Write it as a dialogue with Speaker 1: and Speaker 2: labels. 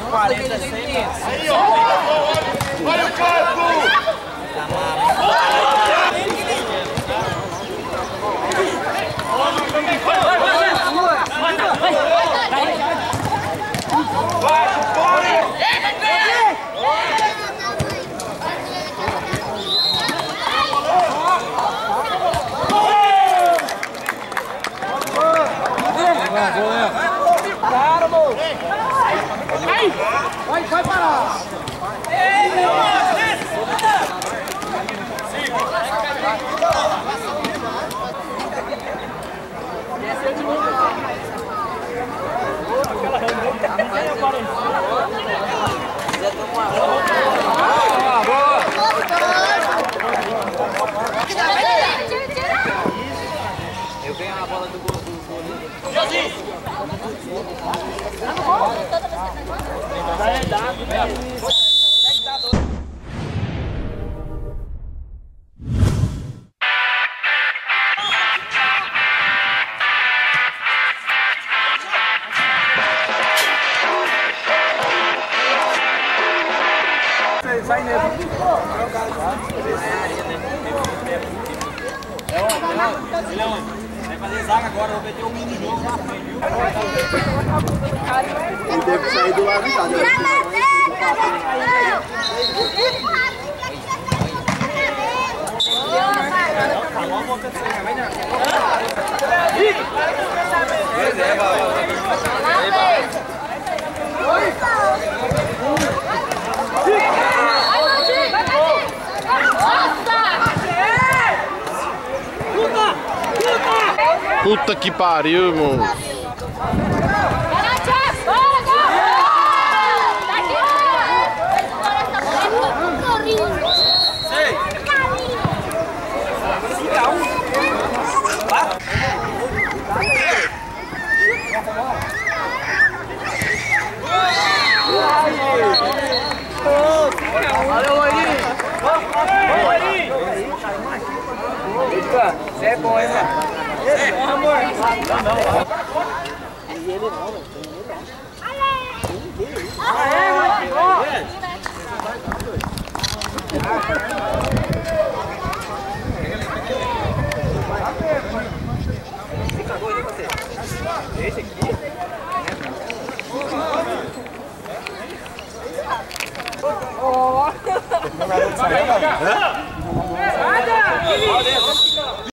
Speaker 1: 40, 100 metros.
Speaker 2: Aí, ó. Olha o canto!
Speaker 3: Vai parar!
Speaker 1: Eu ganho a bola do gol.
Speaker 3: Sai nele.
Speaker 1: Ele é onde? Vai fazer zaga agora, vou meter um mini jogo na frente, viu?
Speaker 2: Ele deve sair do lado de cá.
Speaker 4: Puta que pariu, irmão.
Speaker 1: Valeu, Loirinho! Você é bom, hein, mano? É bom, amor! Esse aqui? Oh!